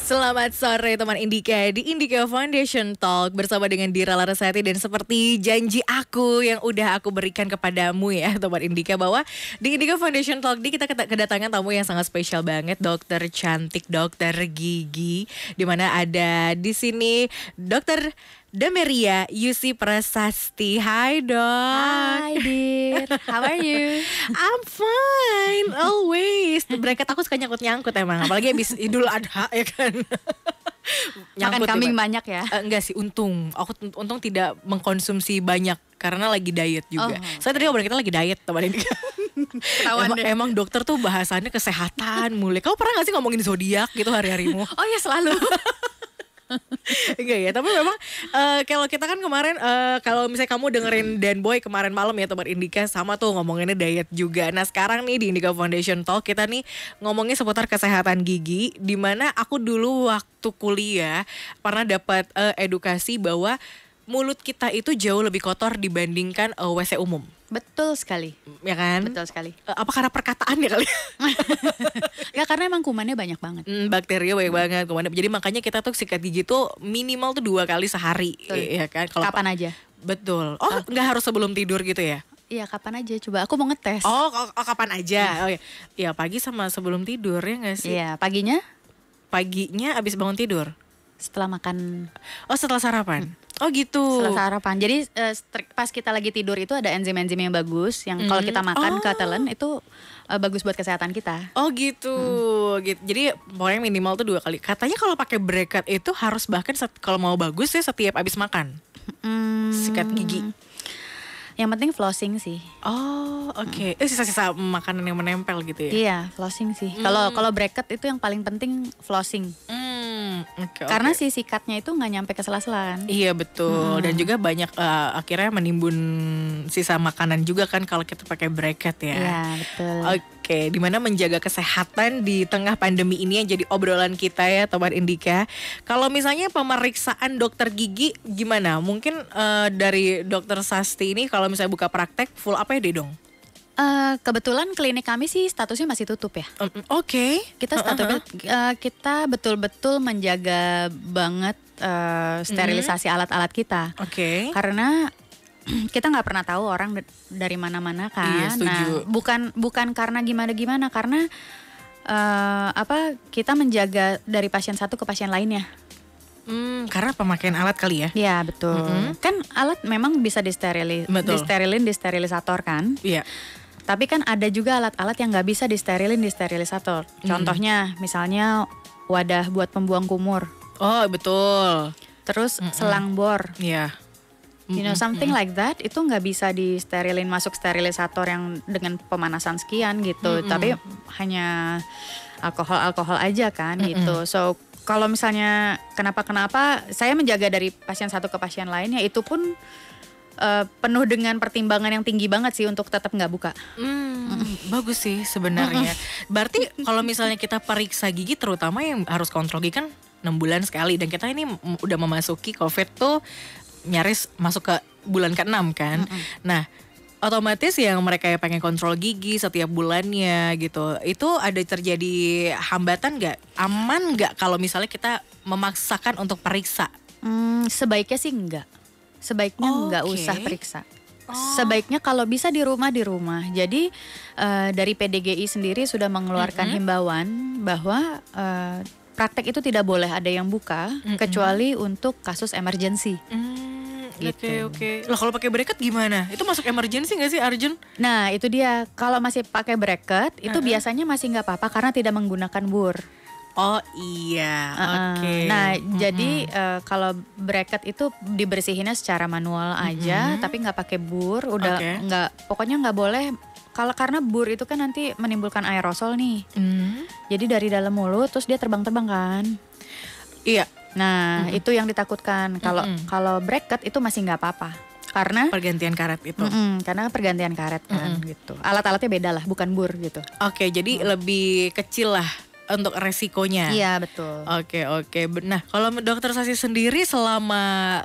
Selamat sore teman Indika di Indika Foundation Talk bersama dengan Dira Larasati. Dan seperti janji aku yang udah aku berikan kepadamu ya teman Indika, bahwa di Indika Foundation Talk kita kedatangan tamu yang sangat spesial banget, dokter cantik, dokter gigi, dimana ada di sini dokter Dameria Yusi Prasasti. Hai dok. Hi Dir, how are you? I'm fine, always. Bracket aku suka nyangkut-nyangkut emang, apalagi habis Idul Adha ya kan. Makan kambing banyak ya? Enggak sih, untung. Aku untung tidak mengkonsumsi banyak karena lagi diet juga. Soalnya tadi ngobrol kita lagi diet teman ini. Emang dokter tuh bahasannya kesehatan mulai. Kamu pernah gak sih ngomongin zodiak gitu hari-harimu? Oh ya selalu. Enggak ya, tapi memang kalau kita kan kemarin kalau misalnya kamu dengerin Dan Boy kemarin malam ya teman Indika, sama tuh ngomonginnya diet juga. Nah sekarang nih di Indika Foundation Talk kita nih ngomongin seputar kesehatan gigi, dimana aku dulu waktu kuliah pernah dapat edukasi bahwa mulut kita itu jauh lebih kotor dibandingkan WC umum. Betul sekali. Ya kan? Betul sekali. Apa karena perkataannya kali? Ya karena emang kumannya banyak banget. Bakteri banyak banget kumannya. Jadi makanya kita tuh sikat gigi tuh minimal tuh 2 kali sehari. Ya kan? Kapan aja? Betul. Oh nggak harus sebelum tidur gitu ya? Iya kapan aja, coba aku mau ngetes. Oh kapan aja. Oh ya. Ya pagi sama sebelum tidur ya nggak sih? Iya paginya? Paginya abis bangun tidur? Setelah makan. Oh setelah sarapan? Oh gitu. Setelah sarapan. Jadi pas kita lagi tidur itu ada enzim-enzim yang bagus, yang kalau kita makan ketelen itu bagus buat kesehatan kita. Oh gitu. Gitu. Jadi pokoknya minimal tuh 2 kali. Katanya kalau pakai bracket itu harus bahkan kalau mau bagus ya setiap abis makan. Sikat gigi. Yang penting flossing sih. Oh oke. Sisa-sisa makanan yang menempel gitu ya? Iya flossing sih. Kalau bracket itu yang paling penting flossing. Karena si sikatnya itu nggak nyampe ke sela-sela kan. Iya betul. Dan juga banyak akhirnya menimbun sisa makanan juga kan kalau kita pakai bracket ya. Iya betul. Oke, dimana menjaga kesehatan di tengah pandemi ini yang jadi obrolan kita ya teman Indika. Kalau misalnya pemeriksaan dokter gigi gimana? Mungkin dari dokter Sasti ini kalau misalnya buka praktek full apa ya deh dong? Kebetulan klinik kami sih statusnya masih tutup ya. Oke. Kita statusnya kita betul-betul menjaga banget sterilisasi alat-alat kita. Oke. Karena kita nggak pernah tahu orang dari mana-mana kan. Iya, setuju. Nah, bukan karena gimana-gimana, karena kita menjaga dari pasien satu ke pasien lainnya. Karena pemakaian alat kali ya? Iya betul. Kan alat memang bisa disterilisator kan? Iya. Tapi kan ada juga alat-alat yang nggak bisa di sterilisator. Contohnya misalnya wadah buat pembuang kumur. Oh betul. Terus selang bor. Iya. You know something like that itu nggak bisa disterilin masuk sterilisator yang dengan pemanasan sekian gitu. Tapi hanya alkohol aja kan gitu. So kalau misalnya kenapa saya menjaga dari pasien satu ke pasien lainnya, itu pun penuh dengan pertimbangan yang tinggi banget sih untuk tetap nggak buka. Bagus sih sebenarnya. Berarti kalau misalnya kita periksa gigi, terutama yang harus kontrol gigi kan 6 bulan sekali, dan kita ini udah memasuki COVID tuh nyaris masuk ke bulan ke-6 kan. Nah otomatis yang mereka yang pengen kontrol gigi setiap bulannya gitu, itu ada terjadi hambatan gak? Aman gak kalau misalnya kita memaksakan untuk periksa? Sebaiknya sih enggak. Sebaiknya enggak usah periksa. Sebaiknya kalau bisa di rumah. Jadi dari PDGI sendiri sudah mengeluarkan himbauan bahwa praktek itu tidak boleh ada yang buka kecuali untuk kasus emergency. Gitu. Oke. Lah kalau pakai bracket gimana? Itu masuk emergency nggak sih Arjun? Nah itu dia, kalau masih pakai bracket itu biasanya masih nggak apa-apa karena tidak menggunakan bur. Oh iya, oke. Nah jadi kalau bracket itu dibersihinnya secara manual aja, tapi nggak pakai bur. Udah nggak, pokoknya nggak boleh. Karena bur itu kan nanti menimbulkan aerosol nih. Jadi dari dalam mulut terus dia terbang-terbang kan. Iya. Nah itu yang ditakutkan. Kalau bracket itu masih nggak apa-apa karena pergantian karet itu. Karena pergantian karet kan gitu. Alat-alatnya beda lah, bukan bur gitu. Oke, jadi lebih kecil lah untuk resikonya. Iya betul. Oke. Nah kalau dokter Sasi sendiri selama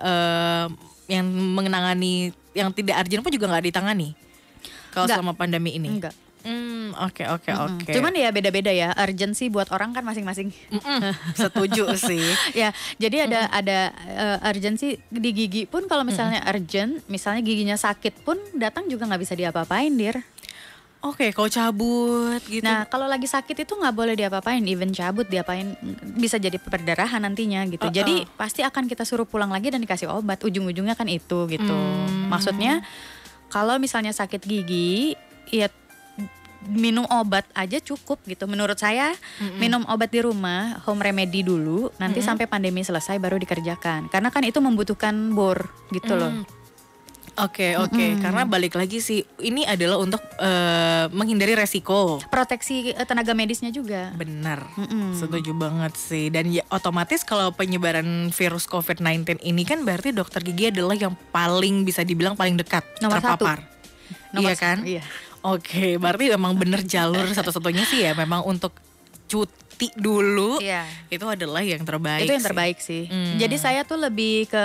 yang menangani yang tidak urgent pun juga nggak ditangani kalau selama pandemi ini? Enggak. Oke. Cuman ya beda-beda ya, urgency buat orang kan masing-masing. Setuju sih. Ya, jadi ada urgency di gigi pun kalau misalnya urgent, misalnya giginya sakit pun datang juga nggak bisa diapa-apain, Dir. Oke, kalau cabut gitu. Nah, kalau lagi sakit itu nggak boleh diapa-apain, even cabut diapain bisa jadi perdarahan nantinya gitu. Jadi pasti akan kita suruh pulang lagi dan dikasih obat. Ujung-ujungnya kan itu gitu. Maksudnya kalau misalnya sakit gigi, ya minum obat aja cukup gitu. Menurut saya minum obat di rumah, home remedy dulu. Nanti sampai pandemi selesai baru dikerjakan. Karena kan itu membutuhkan bor gitu loh. Oke. Karena balik lagi sih, ini adalah untuk menghindari resiko. Proteksi tenaga medisnya juga. Benar, setuju banget sih. Dan ya otomatis kalau penyebaran virus COVID-19 ini kan berarti dokter gigi adalah yang paling bisa dibilang paling dekat Nomor terpapar. Iya kan? Iya. Oke, berarti memang bener jalur satu-satunya sih ya memang untuk cuti dulu. Iya. Itu adalah yang terbaik. Itu yang terbaik sih. Jadi saya tuh lebih ke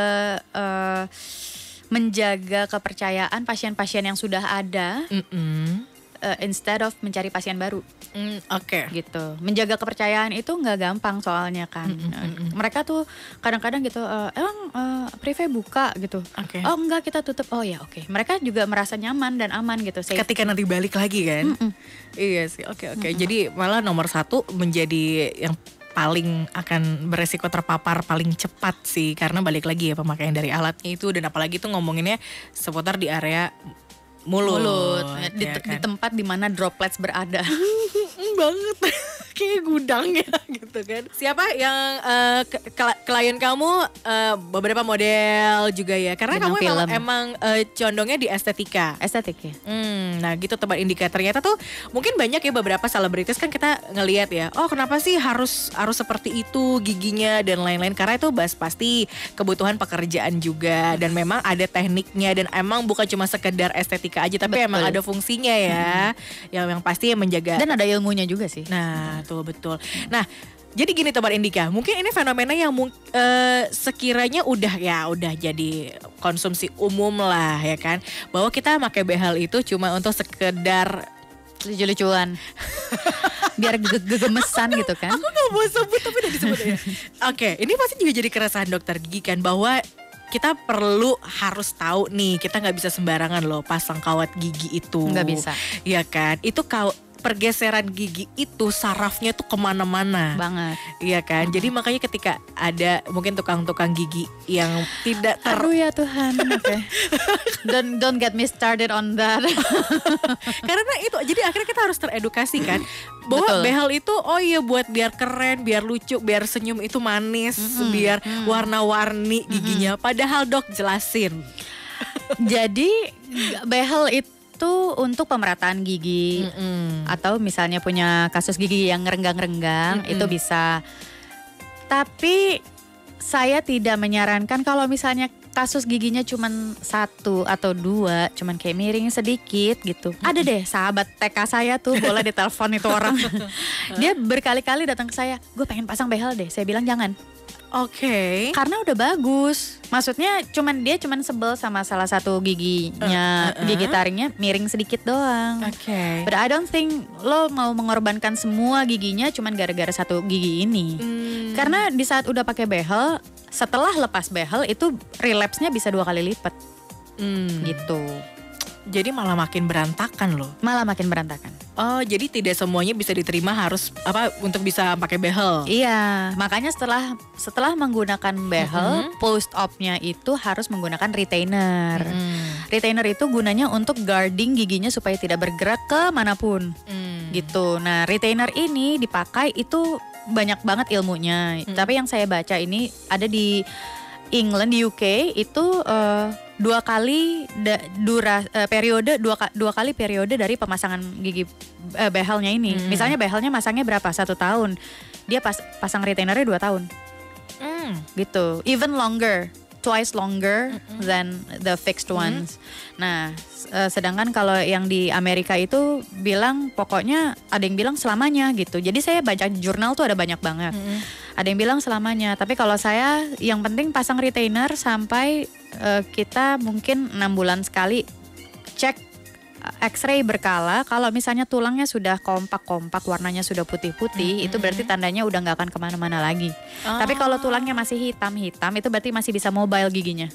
menjaga kepercayaan pasien-pasien yang sudah ada instead of mencari pasien baru. Oke. Gitu. Menjaga kepercayaan itu nggak gampang soalnya kan. Mereka tuh kadang-kadang gitu, emang prive buka gitu. Oke. Oh enggak, kita tutup. Oh ya oke. Mereka juga merasa nyaman dan aman gitu. Ketika nanti balik lagi kan. Iya sih. Oke. Jadi malah nomor 1 menjadi yang paling akan beresiko terpapar paling cepat sih, karena balik lagi ya pemakaian dari alatnya itu, dan apalagi tuh ngomonginnya seputar di area mulut di, ya kan? di tempat dimana droplets berada. Banget kayak gudang ya gitu kan. Siapa yang klien kamu beberapa model juga ya, karena Bintang kamu film. emang condongnya di estetika. Estetik ya. Nah gitu teman indikatornya tuh mungkin banyak ya, beberapa selebritis kan kita ngelihat ya, oh kenapa sih harus seperti itu giginya dan lain-lain, karena itu pasti kebutuhan pekerjaan juga, dan memang ada tekniknya, dan emang bukan cuma sekedar estetika aja, tapi emang ada fungsinya ya, yang pasti menjaga, dan ada ilmunya juga sih. nah tuh betul. Nah jadi gini Teman Indika, mungkin ini fenomena yang sekiranya udah jadi konsumsi umum lah ya kan, bahwa kita pakai behel itu cuma untuk sekedar lucu-lucuan. Biar gegemesan gitu kan. Aku gak mau sebut tapi udah disebut ya. Oke, ini pasti juga jadi keresahan dokter gigi kan, bahwa kita harus tahu nih, kita gak bisa sembarangan loh pasang kawat gigi itu. Nggak bisa. Iya kan, itu pergeseran gigi itu sarafnya tuh kemana-mana Banget. Iya kan, jadi makanya ketika ada mungkin tukang-tukang gigi yang tidak Aduh ya Tuhan. Oke. Don't get me started on that. Karena itu, jadi akhirnya kita harus teredukasi kan, bahwa Betul. behel itu buat biar keren, biar lucu, biar senyum itu manis, biar warna-warni giginya. Padahal dok jelasin. Jadi behel itu untuk pemerataan gigi, atau misalnya punya kasus gigi yang renggang-renggang, itu bisa. Tapi saya tidak menyarankan kalau misalnya kasus giginya cuman 1 atau 2, cuman kayak miring sedikit gitu. Ada deh sahabat TK saya tuh, boleh ditelepon itu orang. Dia berkali-kali datang ke saya, gue pengen pasang behel deh. Saya bilang jangan. Oke. Karena udah bagus. Maksudnya dia cuman sebel sama salah satu giginya, gigi taringnya miring sedikit doang. Oke. But I don't think lo mau mengorbankan semua giginya cuman gara-gara satu gigi ini. Karena di saat udah pakai behel, setelah lepas behel itu relapse-nya bisa 2 kali lipat. Gitu. Jadi malah makin berantakan loh. Malah makin berantakan. Oh, jadi tidak semuanya bisa diterima harus untuk bisa pakai behel. Iya, makanya setelah menggunakan behel, post op-nya itu harus menggunakan retainer. Retainer itu gunanya untuk guarding giginya supaya tidak bergerak ke manapun. Gitu. Nah, retainer ini dipakai itu banyak banget ilmunya. Tapi yang saya baca ini ada di England, di UK itu 2 kali periode 2 kali periode dari pemasangan gigi behelnya ini. Misalnya behelnya masangnya berapa? 1 tahun. Dia pasang retainernya 2 tahun. Gitu. Even longer, twice longer than the fixed ones. Nah, sedangkan kalau yang di Amerika itu bilang pokoknya ada yang bilang selamanya gitu. Jadi saya baca jurnal tuh ada banyak banget. Ada yang bilang selamanya, tapi kalau saya yang penting pasang retainer sampai kita mungkin 6 bulan sekali cek X-ray berkala. Kalau misalnya tulangnya sudah kompak-kompak, warnanya sudah putih-putih, itu berarti tandanya udah nggak akan kemana-mana lagi. Tapi kalau tulangnya masih hitam-hitam, itu berarti masih bisa mobile giginya.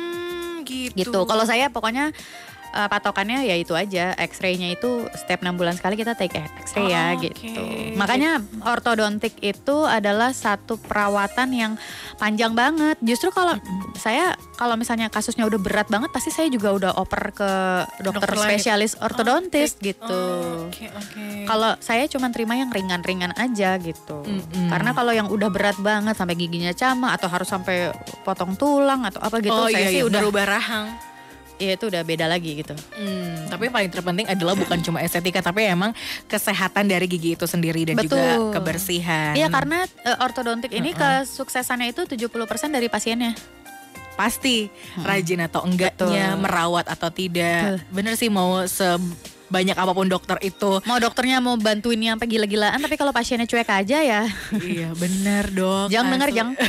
Gitu. Kalau saya pokoknya patokannya ya itu aja, X-ray-nya itu setiap 6 bulan sekali kita take X-ray ya gitu. Makanya ortodontik itu adalah satu perawatan yang panjang banget. Justru kalau saya kalau misalnya kasusnya udah berat banget, pasti saya juga udah oper ke dokter spesialis ortodontis gitu. Kalau saya cuma terima yang ringan-ringan aja gitu. Karena kalau yang udah berat banget sampai giginya cama atau harus sampai potong tulang atau apa gitu, saya sih udah berubah rahang. Iya itu udah beda lagi gitu. Tapi yang paling terpenting adalah bukan cuma estetika, tapi emang kesehatan dari gigi itu sendiri dan juga kebersihan. Iya karena ortodontik ini kesuksesannya itu 70% dari pasiennya. Pasti rajin atau enggaknya, merawat atau tidak. Bener sih, mau sebanyak apapun dokter itu. Mau dokternya mau bantuin yang sampai gila-gilaan, tapi kalau pasiennya cuek aja ya. Iya bener dok. Jangan dengar, jangan.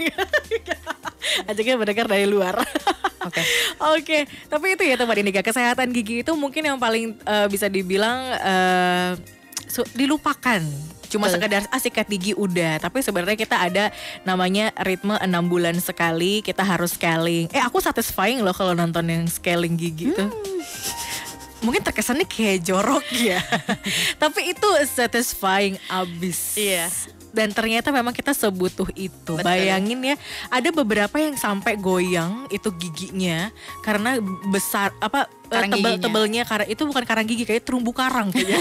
Ajaknya mendengar dari luar. Oke. Tapi itu ya teman Indika, kesehatan gigi itu mungkin yang paling bisa dibilang dilupakan. Cuma sekedar sikat gigi udah. Tapi sebenarnya kita ada namanya ritme 6 bulan sekali kita harus scaling. Aku satisfying loh kalau nonton yang scaling gigi itu. Mungkin terkesannya kayak jorok ya. Tapi itu satisfying abis. Iya. Dan ternyata memang kita sebutuh itu. Betul. Bayangin ya, ada beberapa yang sampai goyang itu giginya karena besar tebel-tebelnya, karena itu bukan karang gigi, kayak terumbu karang kayaknya.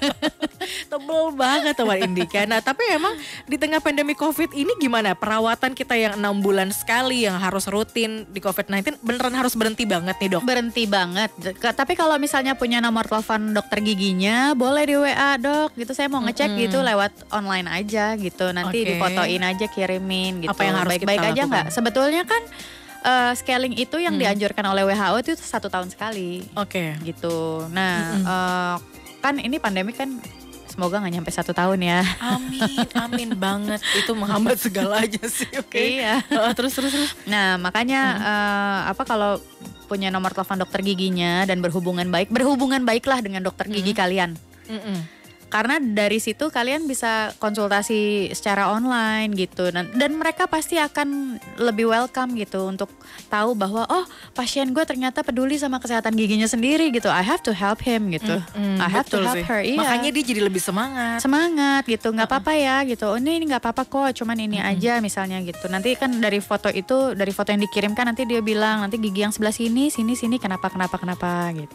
Tebel banget teman Indika. Nah tapi emang di tengah pandemi COVID ini gimana perawatan kita yang 6 bulan sekali yang harus rutin di COVID-19 beneran harus berhenti banget nih dok? Berhenti banget. Tapi kalau misalnya punya nomor telepon dokter giginya boleh di WA dok gitu, saya mau ngecek gitu lewat online aja gitu, nanti difotoin aja kirimin gitu. Apa yang harus baik-baik kita aja lakukan? nggak? Sebetulnya kan scaling itu yang dianjurkan oleh WHO itu 1 tahun sekali. Gitu. Nah kan ini pandemi kan semoga nggak nyampe 1 tahun ya. Amin banget. Itu menghambat segala aja sih. Iya. Terus. Nah makanya kalau punya nomor telepon dokter giginya dan berhubungan baiklah dengan dokter gigi kalian. Karena dari situ kalian bisa konsultasi secara online gitu, dan mereka pasti akan lebih welcome gitu untuk tahu bahwa pasien gue ternyata peduli sama kesehatan giginya sendiri gitu. I have to help him gitu. I have to help her. Iya. Makanya dia jadi lebih semangat gitu. Nggak apa-apa ya gitu. Ini nggak apa-apa kok, cuman ini aja misalnya gitu. Nanti kan dari foto yang dikirimkan nanti dia bilang nanti gigi yang sebelah sini kenapa gitu.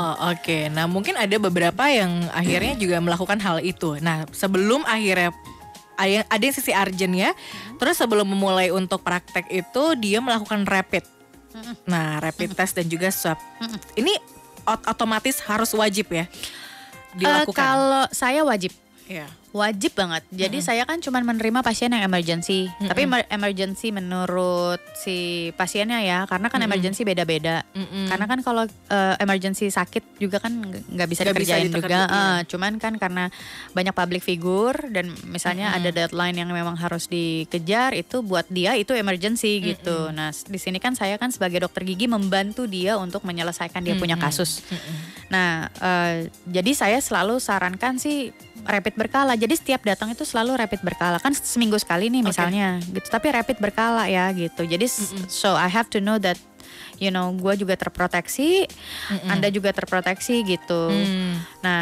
Nah mungkin ada beberapa yang akhirnya juga melakukan hal itu. Nah sebelum akhirnya ada yang sisi urgent ya, terus sebelum memulai untuk praktek itu dia melakukan rapid. Nah rapid test dan juga swab. Ini otomatis harus wajib ya dilakukan? Kalau saya wajib. Iya. Wajib banget. Jadi saya kan cuma menerima pasien yang emergency. Tapi emergency menurut si pasiennya ya, karena kan emergency beda-beda. Karena kan kalau emergency sakit juga kan nggak bisa dikerjain juga. Cuman kan karena banyak public figure dan misalnya ada deadline yang memang harus dikejar, itu buat dia itu emergency gitu. Nah di sini kan saya kan sebagai dokter gigi membantu dia untuk menyelesaikan dia punya kasus. Nah jadi saya selalu sarankan sih rapid berkala. Jadi setiap datang itu selalu rapid berkala. Kan seminggu sekali nih misalnya gitu. Tapi rapid berkala ya gitu. Jadi so I have to know that gue juga terproteksi, Anda juga terproteksi gitu. Nah,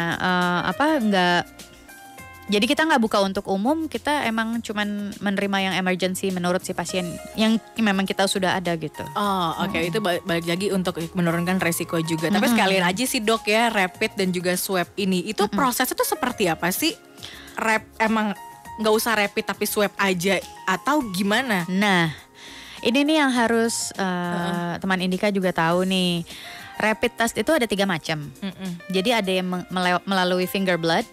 jadi kita nggak buka untuk umum, kita emang cuman menerima yang emergency menurut si pasien yang memang kita sudah ada gitu. Itu balik lagi untuk menurunkan resiko juga. Tapi sekalian aja sih dok ya, rapid dan juga swab ini, itu prosesnya tuh seperti apa sih? Emang nggak usah rapid tapi swab aja atau gimana? Nah, ini nih yang harus teman Indika juga tahu nih. Rapid test itu ada 3 macam. Jadi ada yang melalui finger blood.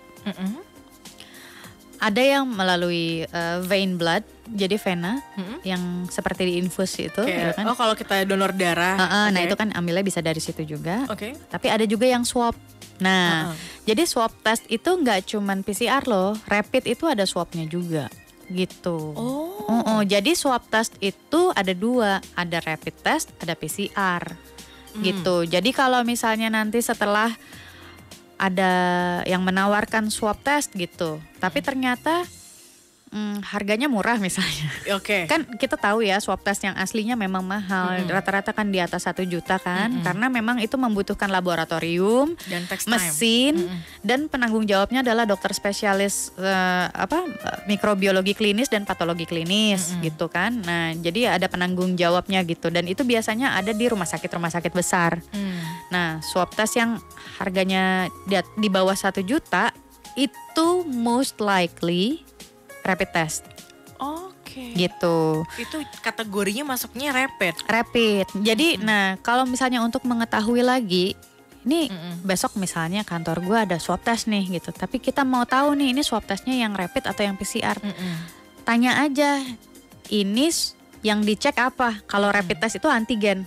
Ada yang melalui vein blood, jadi vena yang seperti diinfus itu. Gitu kan? Kalau kita donor darah. Nah itu kan ambilnya bisa dari situ juga. Tapi ada juga yang swab. Nah jadi swab test itu nggak cuman PCR loh, rapid itu ada swabnya juga gitu. Jadi swab test itu ada 2, ada rapid test, ada PCR. gitu. Jadi kalau misalnya nanti setelah ada yang menawarkan swab test gitu, tapi ternyata harganya murah misalnya. Oke. Kan kita tahu ya swab test yang aslinya memang mahal. Rata-rata kan di atas 1 juta kan. Karena memang itu membutuhkan laboratorium, Dan takes time. mesin, dan penanggung jawabnya adalah dokter spesialis mikrobiologi klinis dan patologi klinis gitu kan. Nah, jadi ada penanggung jawabnya gitu. Dan itu biasanya ada di rumah sakit besar. Nah, swab test yang harganya di bawah 1 juta itu most likely rapid test. Oke. Gitu. Itu kategorinya masuknya rapid. Jadi nah kalau misalnya untuk mengetahui lagi, ini besok misalnya kantor gue ada swab test nih gitu. Tapi kita mau tahu nih ini swab testnya yang rapid atau yang PCR. Tanya aja, ini yang dicek apa? Kalau rapid test itu antigen.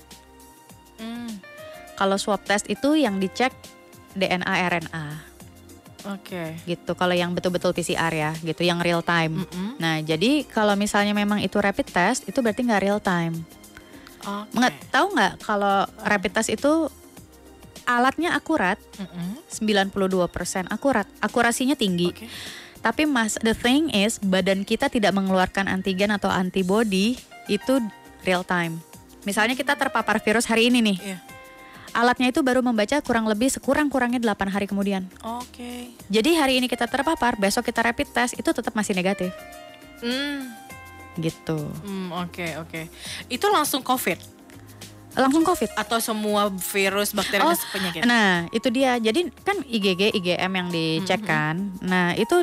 Kalau swab test itu yang dicek DNA RNA. Oke. Gitu. Kalau yang betul-betul PCR ya, gitu, yang real time. Nah, jadi kalau misalnya memang itu rapid test, itu berarti nggak real time. Tahu nggak kalau rapid test itu alatnya akurat, 92% akurat, akurasinya tinggi. Tapi the thing is, badan kita tidak mengeluarkan antigen atau antibody itu real time. Misalnya kita terpapar virus hari ini nih. Alatnya itu baru membaca kurang lebih sekurang-kurangnya 8 hari kemudian. Oke. Jadi hari ini kita terpapar, besok kita rapid test, itu tetap masih negatif. Gitu. Oke. Itu langsung COVID? Langsung COVID. Atau semua virus, bakteri, dan penyakit? Nah itu dia. Jadi kan IgG, IgM yang dicek kan. Nah itu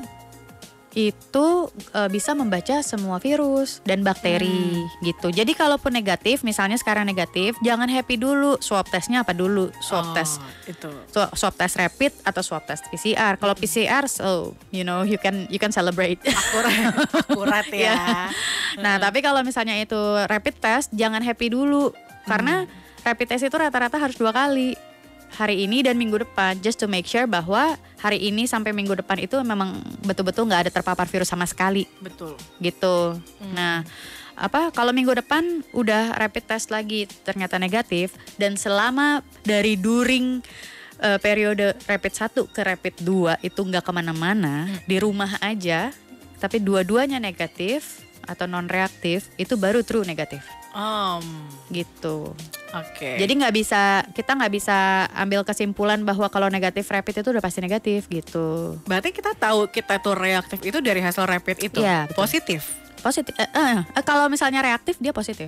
bisa membaca semua virus dan bakteri gitu. Jadi kalaupun negatif, misalnya sekarang negatif, jangan happy dulu. Swab testnya apa dulu? Swab test itu. Swab test rapid atau swab test PCR. Kalau PCR, so you can celebrate. Akurat ya. Nah tapi kalau misalnya itu rapid test, jangan happy dulu karena rapid test itu rata-rata harus 2 kali. Hari ini dan minggu depan, just to make sure bahwa hari ini sampai minggu depan itu memang betul-betul nggak ada terpapar virus sama sekali. Betul. Gitu. Nah, kalau minggu depan udah rapid test lagi ternyata negatif, dan selama during periode rapid 1 ke rapid 2 itu nggak kemana-mana, di rumah aja, tapi dua-duanya negatif atau non reaktif, itu baru true negatif. Gitu. Oke. Jadi kita nggak bisa ambil kesimpulan bahwa kalau negatif rapid itu udah pasti negatif gitu. Berarti kita tahu kita tuh reaktif itu dari hasil rapid itu. Iya, betul. Positif. Kalau misalnya reaktif dia positif.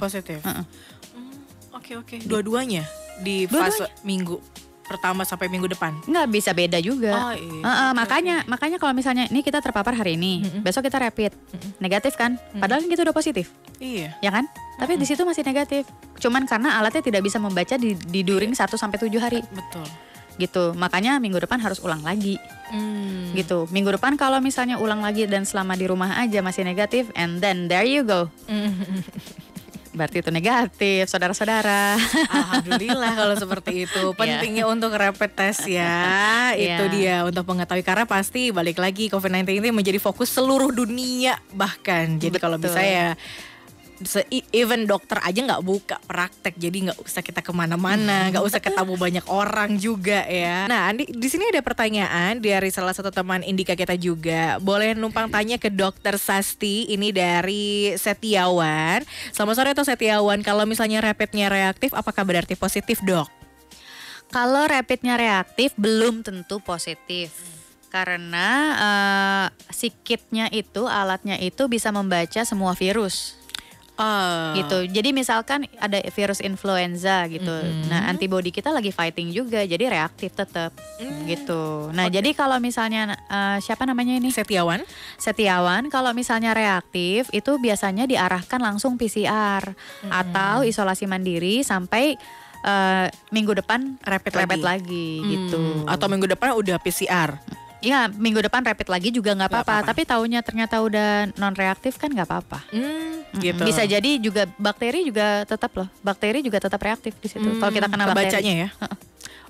Oke. Dua-duanya di fase minggu pertama sampai minggu depan. Nggak bisa beda juga. Makanya kalau misalnya ini kita terpapar hari ini, besok kita rapid negatif kan? Padahal kita udah positif. Iya. Ya kan? Tapi di situ masih negatif. Cuman karena alatnya tidak bisa membaca di during 1 sampai 7 hari. Betul. Gitu. Makanya minggu depan harus ulang lagi. Gitu. Minggu depan kalau misalnya ulang lagi dan selama di rumah aja masih negatif, and then there you go. Berarti itu negatif, saudara-saudara. Alhamdulillah kalau seperti itu. Pentingnya untuk rapid test ya. Itu dia untuk mengetahui, karena pasti balik lagi COVID-19 ini menjadi fokus seluruh dunia bahkan. Jadi kalau bisa ya, even dokter aja nggak buka praktek, jadi nggak usah kita kemana-mana, nggak usah ketemu banyak orang juga ya. Nah, Andi, di sini ada pertanyaan dari salah satu teman Indika kita juga. Boleh numpang tanya ke Dokter Sasti, ini dari Setiawan. Selamat sore tuh Setiawan, kalau misalnya rapidnya reaktif, apakah berarti positif, Dok? Kalau rapidnya reaktif belum tentu positif. Karena si kitnya itu, alatnya itu bisa membaca semua virus. Gitu. Jadi misalkan ada virus influenza gitu. Nah, antibody kita lagi fighting juga, jadi reaktif tetap. Gitu. Nah, jadi kalau misalnya siapa namanya ini? Setiawan, kalau misalnya reaktif itu biasanya diarahkan langsung PCR atau isolasi mandiri sampai minggu depan rapid lagi gitu. Atau minggu depan udah PCR. Iya, minggu depan rapid lagi juga nggak apa-apa. Tapi taunya ternyata udah non reaktif kan nggak apa-apa. Gitu. Bisa jadi juga bakteri juga tetap loh. Bakteri juga tetap reaktif di situ. Kalau kita kena bakteri. Bacanya ya.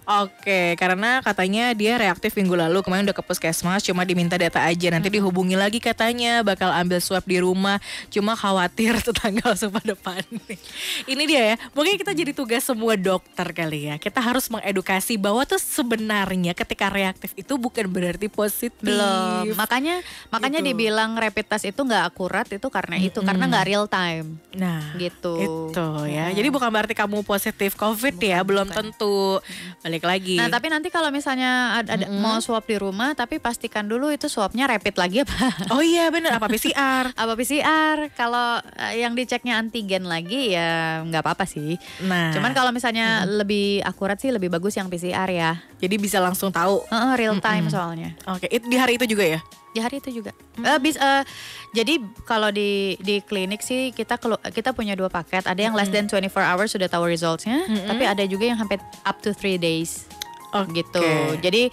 Oke, karena katanya dia reaktif minggu lalu, kemarin udah ke puskesmas, cuma diminta data aja. Nanti dihubungi lagi katanya, bakal ambil swab di rumah. Cuma khawatir tetangga langsung pada panik. Ini dia ya, mungkin kita jadi tugas semua dokter kali ya. Kita harus mengedukasi bahwa tuh sebenarnya ketika reaktif itu bukan berarti positif. Belum, makanya Gitu. dibilang rapid test itu nggak akurat itu karena itu, karena nggak real time. Nah, Gitu. itu ya. Jadi bukan berarti kamu positif COVID ya, belum tentu. Balik lagi. Nah tapi nanti kalau misalnya ada mau swab di rumah, tapi pastikan dulu itu swabnya rapid lagi apa? Oh iya bener, apa PCR? Apa PCR? Kalau yang diceknya antigen lagi ya nggak apa-apa sih. Nah, Cuman kalau misalnya lebih akurat sih lebih bagus yang PCR ya. jadi bisa langsung tahu. Real time soalnya. Oke, itu di hari itu juga ya? Di hari itu juga. Jadi kalau di klinik sih kita punya 2 paket. Ada yang less than 24 hours sudah tahu resultsnya, tapi ada juga yang sampai up to 3 days. Gitu. Jadi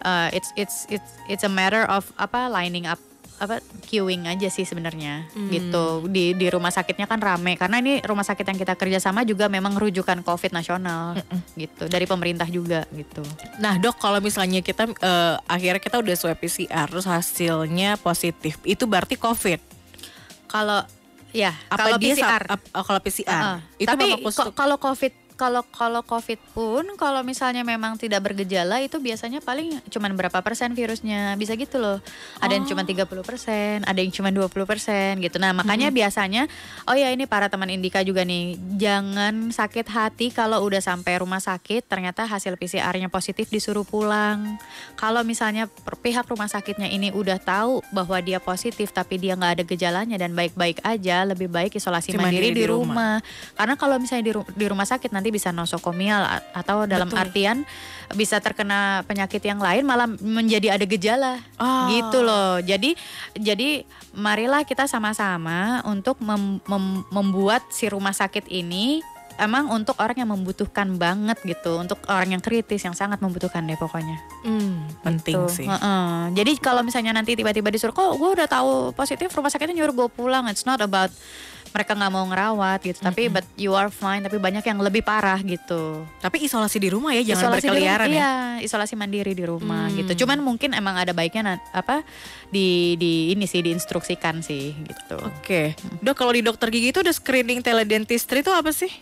it's a matter of lining up queuing aja sih sebenarnya gitu. Di rumah sakitnya kan rame karena ini rumah sakit yang kita kerjasama juga memang rujukan COVID nasional gitu, dari pemerintah juga gitu. Nah dok, kalau misalnya kita akhirnya kita udah swab PCR terus hasilnya positif, itu berarti COVID? Kalau Apa kalau dia PCR. kalau PCR? Itu Tapi memang khusus- kalau COVID pun kalau misalnya memang tidak bergejala itu biasanya paling cuman berapa persen virusnya, bisa gitu loh. Ada yang cuma 30%, ada yang cuma 20% gitu. Nah, makanya biasanya ini para teman Indika juga nih, jangan sakit hati kalau udah sampai rumah sakit ternyata hasil PCR-nya positif disuruh pulang. Kalau misalnya pihak rumah sakitnya ini udah tahu bahwa dia positif tapi dia nggak ada gejalanya dan baik-baik aja, lebih baik isolasi mandiri di rumah. Karena kalau misalnya di rumah sakit nanti bisa nosokomial atau dalam artian bisa terkena penyakit yang lain malah menjadi ada gejala gitu loh. Jadi marilah kita sama-sama untuk membuat si rumah sakit ini emang untuk orang yang membutuhkan banget gitu, untuk orang yang kritis yang sangat membutuhkan deh pokoknya. Penting Gitu. sih. Jadi kalau misalnya nanti tiba-tiba disuruh, kok gue udah tahu positif, rumah sakitnya nyuruh gue pulang, it's not about mereka nggak mau ngerawat gitu, tapi but you are fine, tapi banyak yang lebih parah gitu. Tapi isolasi di rumah ya, jangan Isolasi berkeliaran di rumah, ya. Iya, isolasi mandiri di rumah gitu. Cuman mungkin emang ada baiknya di ini sih diinstruksikan sih gitu. Oke. Dok, kalau di dokter gigi itu ada screening teledentistry itu apa sih?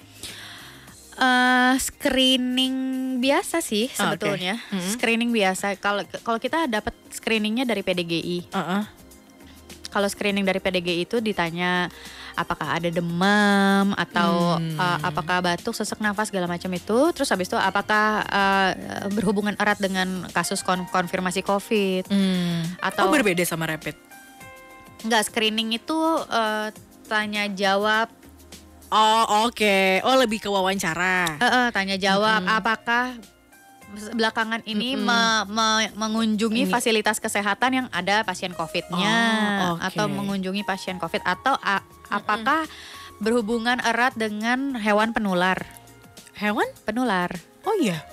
Screening biasa sih sebetulnya. Screening biasa. Kalau kita dapat screeningnya dari PDGI. Kalau screening dari PDGI itu ditanya apakah ada demam atau apakah batuk, sesak nafas segala macam itu. Terus habis itu apakah berhubungan erat dengan kasus konfirmasi COVID atau berbeda sama rapid? enggak, screening itu tanya jawab. Oh oke. Oh lebih ke wawancara. Tanya jawab apakah belakangan ini mengunjungi fasilitas kesehatan yang ada pasien COVID-nya atau mengunjungi pasien COVID atau apakah berhubungan erat dengan hewan penular. Hewan? Penular. Oh iya.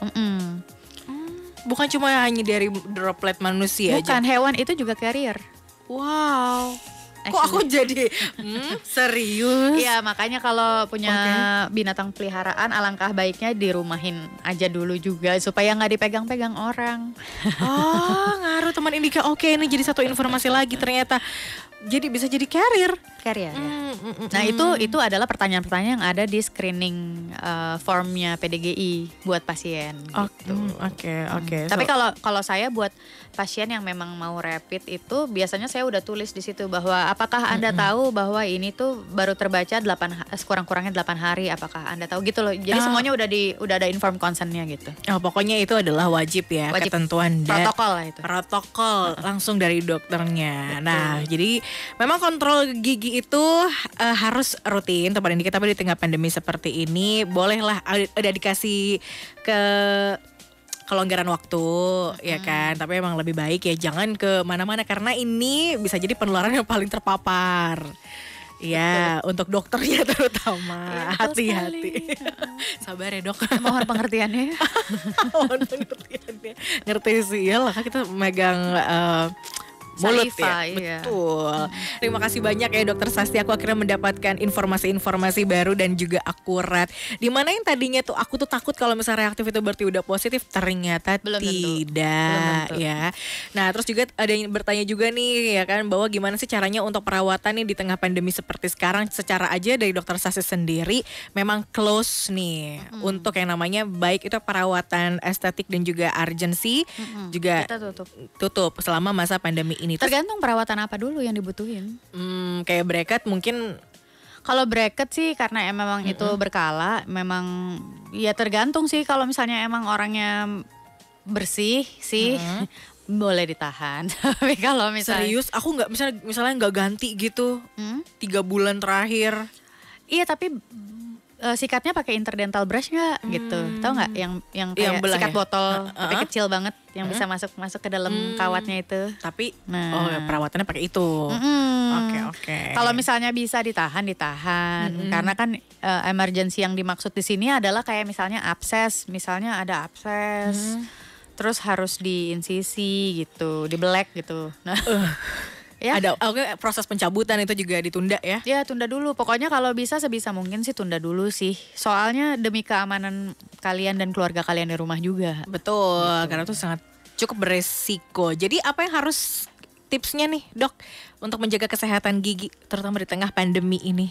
Bukan cuma hanya dari droplet manusia aja. Bukan, hewan itu juga carrier. Wow. Kok aku jadi serius? Iya, makanya kalau punya binatang peliharaan alangkah baiknya dirumahin aja dulu juga supaya nggak dipegang-pegang orang. Ngaruh teman Indika. Oke, ini jadi satu informasi lagi ternyata. Jadi bisa jadi carrier. Carrier ya. Nah itu adalah pertanyaan-pertanyaan yang ada di screening formnya PDGI buat pasien. Gitu. Oke. Tapi kalau saya buat pasien yang memang mau rapid itu biasanya saya udah tulis di situ bahwa apakah Anda tahu bahwa ini tuh baru terbaca kurang-kurangnya 8 hari, apakah Anda tahu gitu loh. Jadi semuanya udah ada informed consent-nya gitu. Pokoknya itu adalah wajib ya, ketentuan protokol lah itu. Protokol langsung dari dokternya. Nah, jadi memang kontrol gigi itu harus rutin. Teman Indika, tapi di tengah pandemi seperti ini bolehlah ada dikasih ke kelonggaran waktu ya kan, tapi emang lebih baik ya jangan ke mana-mana karena ini bisa jadi penularan yang paling terpapar. Ya, untuk dokternya terutama hati-hati. Sabar ya dok. Mohon pengertiannya. Mohon pengertiannya. Ngerti sih ya lah, kita megang mulut Saliva, ya. iya. Betul. Terima kasih banyak ya Dokter Sasti. Aku akhirnya mendapatkan informasi-informasi baru dan juga akurat. Dimana yang tadinya tuh aku tuh takut kalau misalnya reaktif itu berarti udah positif, ternyata Belum tentu. tidak Belum tentu. ya. Nah terus juga ada yang bertanya juga nih ya kan, bahwa gimana sih caranya untuk perawatan nih di tengah pandemi seperti sekarang. Secara aja dari Dokter Sasti sendiri memang close nih untuk yang namanya baik itu perawatan estetik dan juga urgency juga Kita tutup. tutup selama masa pandemi ini. Terus, Tergantung perawatan apa dulu yang dibutuhin. kayak bracket mungkin Kalau bracket sih karena memang itu berkala, memang ya tergantung sih. Kalau misalnya emang orangnya bersih sih boleh ditahan. Tapi kalau misalnya serius aku nggak misalnya nggak ganti gitu 3 bulan terakhir. iya tapi sikatnya pakai interdental brush nggak gitu, tahu nggak yang Yang kayak belah sikat ya? botol tapi kecil banget yang bisa masuk ke dalam kawatnya itu. Tapi Nah. perawatannya pakai itu. Mm-mm. Oke. Kalau misalnya bisa ditahan, karena kan emergency yang dimaksud di sini adalah kayak misalnya abses, misalnya ada abses, terus harus diinsisi gitu, dibelek gitu. Nah, ya. Ada proses pencabutan itu juga ditunda ya. Ya tunda dulu, pokoknya kalau bisa sebisa mungkin sih tunda dulu sih. Soalnya demi keamanan kalian dan keluarga kalian di rumah juga. Betul, karena itu sangat cukup beresiko. Jadi apa yang harus tipsnya nih Dok untuk menjaga kesehatan gigi terutama di tengah pandemi ini?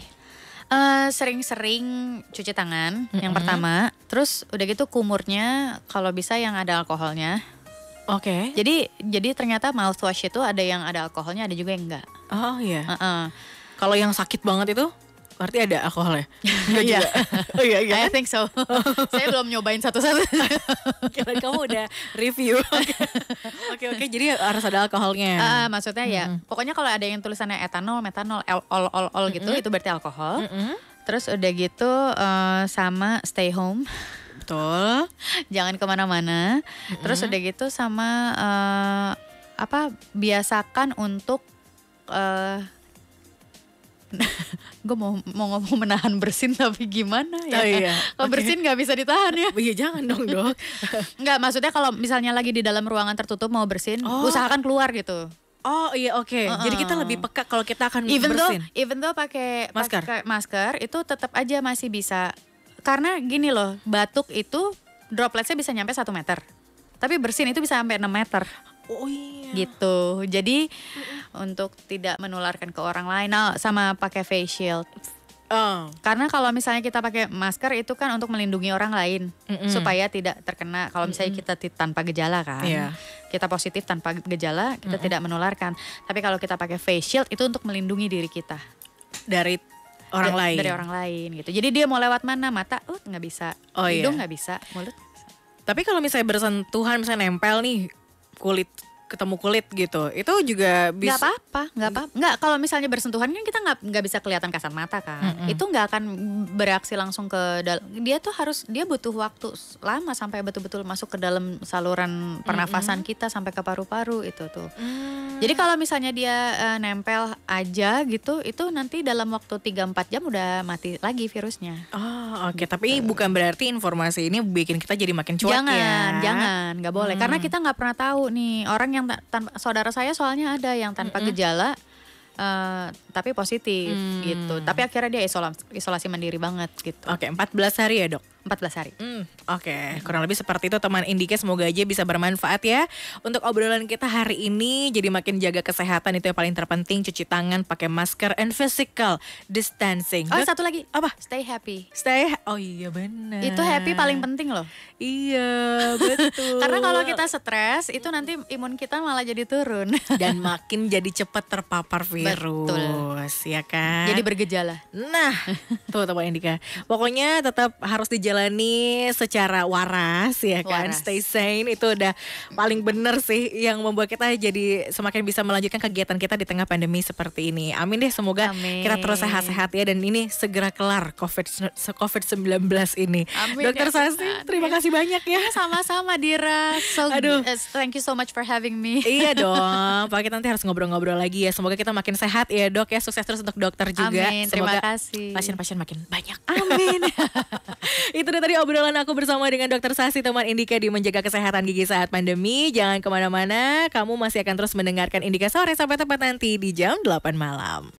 Sering-sering cuci tangan yang pertama, terus udah gitu kumurnya kalau bisa yang ada alkoholnya. Oke. Jadi ternyata mouthwash itu ada yang ada alkoholnya, ada juga yang enggak. Oh iya. Heeh. Kalau yang sakit banget itu berarti ada alkoholnya? Enggak Iya. juga. Oh iya I think so. Saya belum nyobain satu-satu. Kira kamu udah review. Oke, jadi harus ada alkoholnya. Maksudnya ya, pokoknya kalau ada yang tulisannya etanol, metanol, all gitu, itu berarti alkohol. Terus udah gitu sama stay home. Betul. Jangan kemana-mana. Terus udah gitu sama biasakan untuk gue mau ngomong menahan bersin tapi gimana ya? Oh iya. Kalau Oke. bersin nggak bisa ditahan ya? Iya jangan dong Dok. Nggak, maksudnya kalau misalnya lagi di dalam ruangan tertutup mau bersin, Oh. usahakan keluar gitu. Oh iya oke. Jadi kita lebih peka kalau kita akan Even bersin. though pakai Masker. masker itu tetap aja masih bisa. Karena gini loh, batuk itu dropletsnya bisa nyampe 1 meter. Tapi bersin itu bisa sampai 6 meter. Oh iya. Gitu. Jadi untuk tidak menularkan ke orang lain, sama pakai face shield. Oh. Karena kalau misalnya kita pakai masker itu kan untuk melindungi orang lain supaya tidak terkena. Kalau misalnya kita tanpa gejala kan, Iya. kita positif tanpa gejala, kita tidak menularkan. Tapi kalau kita pakai face shield itu untuk melindungi diri kita Dari orang lain. dari orang lain gitu. Jadi dia mau lewat mana, mata nggak bisa, Oh, iya. hidung nggak bisa, mulut. Tapi kalau misalnya bersentuhan, misalnya nempel nih kulit ketemu kulit gitu, itu juga bisa. Nggak apa-apa, nggak. Kalau misalnya bersentuhan kan kita nggak bisa kelihatan kasat mata kan. Itu nggak akan bereaksi langsung ke dalam. Dia butuh waktu lama sampai betul-betul masuk ke dalam saluran pernafasan kita sampai ke paru-paru itu tuh. Jadi kalau misalnya dia nempel aja gitu, itu nanti dalam waktu 3-4 jam udah mati lagi virusnya. Oh oke, tapi bukan berarti informasi ini bikin kita jadi makin cuek Jangan, nggak boleh. Karena kita nggak pernah tahu nih orang yang saudara saya soalnya ada yang tanpa gejala tapi positif gitu. Tapi akhirnya dia isolasi mandiri banget gitu. Oke, 14 hari ya Dok? 14 hari. Oke, kurang lebih seperti itu teman Indika. Semoga aja bisa bermanfaat ya untuk obrolan kita hari ini. Jadi makin jaga kesehatan itu yang paling terpenting. Cuci tangan, pakai masker, and physical distancing. Oh, Dok, satu lagi. apa? Stay happy. Oh iya benar. Itu happy paling penting loh. Iya betul. Karena kalau kita stres itu nanti imun kita malah jadi turun. dan makin jadi cepat terpapar virus, ya kan? Jadi bergejala. Nah, tuh teman Indika. Pokoknya tetap harus dijalani secara waras ya kan. Waras. Stay sane itu udah paling bener sih yang membuat kita jadi semakin bisa melanjutkan kegiatan kita di tengah pandemi seperti ini. Amin deh, semoga Amin. kita terus sehat-sehat ya dan ini segera kelar COVID-19 ini. Amin Dokter ya Sasti, Tuhan. terima kasih banyak ya. Sama-sama Dira. Aduh. Thank you so much for having me. Iya dong, Pak, kita nanti harus ngobrol-ngobrol lagi ya. Semoga kita makin sehat ya Dok ya. Sukses terus untuk dokter juga. Amin, terima Semoga kasih. pasien-pasien makin banyak. Amin. itu tadi obrolan aku bersama dengan Dokter Sasi, teman Indika di menjaga kesehatan gigi saat pandemi. Jangan kemana-mana, kamu masih akan terus mendengarkan Indika Sore sampai tepat nanti di jam 8 malam.